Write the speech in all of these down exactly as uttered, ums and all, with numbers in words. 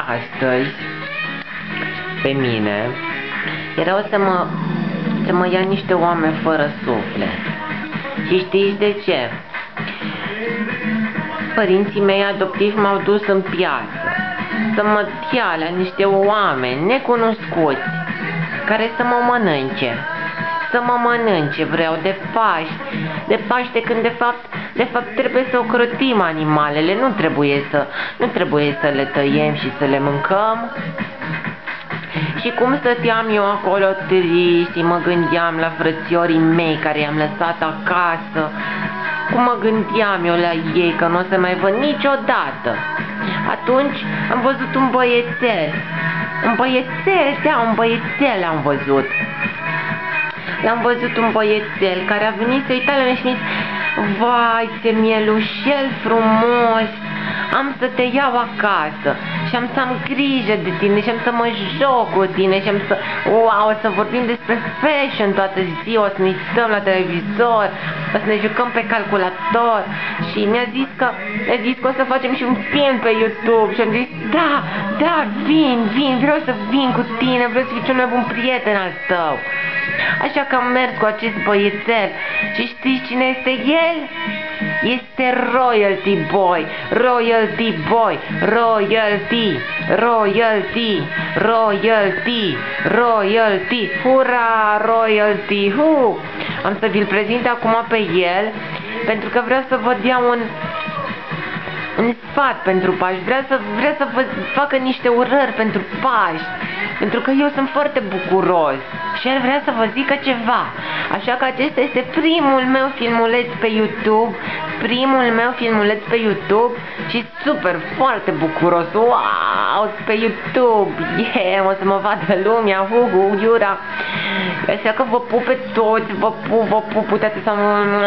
astăzi pe mine erau să mă, să mă ia niște oameni fără suflet. Și știți de ce? Părinții mei adoptivi m-au dus în piață să mă ia la niște oameni necunoscuți care să mă mănânce. Să mă mănânce vreau de Paște, de Paște când de fapt, de fapt trebuie să ocrotim animalele, nu trebuie să, nu trebuie să le tăiem și să le mâncăm. Și cum stăteam eu acolo trist și mă gândeam la frățiorii mei care i-am lăsat acasă, cum mă gândeam eu la ei că nu o să mai văd niciodată. Atunci am văzut un băiețel, un băiețel, da, un băiețel am văzut. L-am văzut un băiețel care a venit să uita la mine și mi-a zis: vai, ce mielușel frumos, am să te iau acasă și am să am grijă de tine și am să mă joc cu tine și am să, wow, o să vorbim despre fashion toată ziua, o să ne stăm la televizor, o să ne jucăm pe calculator. Și mi-a zis că, mi-a zis că o să facem și un film pe YouTube și am zis: da, da, vin, vin, vreau să vin cu tine, vreau să fiu cel mai bun prieten al tău. Așa că am mers cu acest băiețel și știți cine este el? Este Royalty Boy, Royalty Boy, Royalty, Royalty, Royalty, Royalty, hura, Royalty, hu! Am să vi-l prezint acum pe el pentru că vreau să vă dea un un sfat pentru Paști, vrea să, vrea să vă facă niște urări pentru Paști, pentru că eu sunt foarte bucuros și el vrea să vă zică ceva. Așa că acesta este primul meu filmuleț pe YouTube, primul meu filmuleț pe YouTube și super, foarte bucuros, wow, pe YouTube, yeah, o să mă vadă lumea, hu, hu, iura. Așa că vă pup pe toți, vă pup, vă pup, uitați să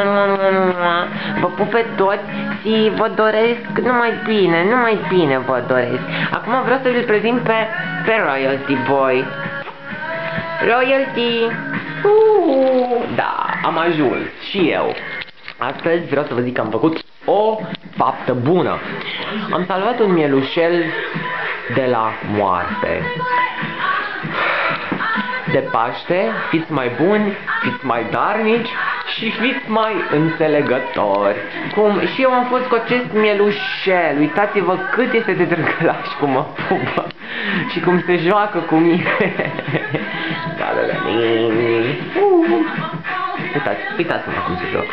vă pup pe toți și vă doresc numai bine, numai bine vă doresc. Acum vreau să vi-l prezint pe, pe Royalty Boy. Royalty! Uh, da, am ajuns și eu. Astăzi vreau să vă zic că am făcut o faptă bună. Am salvat un mielușel de la moarte. De Paște, fiți mai buni, fiți mai darnici și fiți mai înțelegători. Cum și eu am fost cu acest mielușel. Uitați-vă cât este de drăgălaș, cum mă pupă și cum se joacă cu mine. Da, da, da. Uh. Uitați, uitați-mă cum se joacă.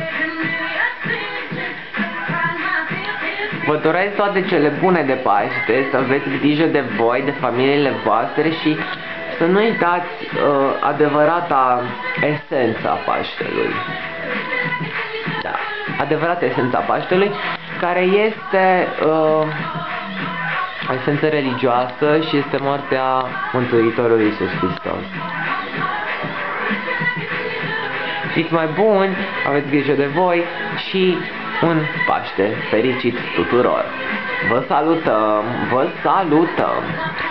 Vă doresc toate cele bune de Paște, să aveți grijă de voi, de familiile voastre și să nu uitați uh, adevărata esența Paștelui. Da, adevărata esența Paștelui, care este uh, esență religioasă și este moartea Mântuitorului Iisus Hristos. Fiți mai buni, aveți grijă de voi și un Paște fericit tuturor! Vă salutăm, vă salutăm!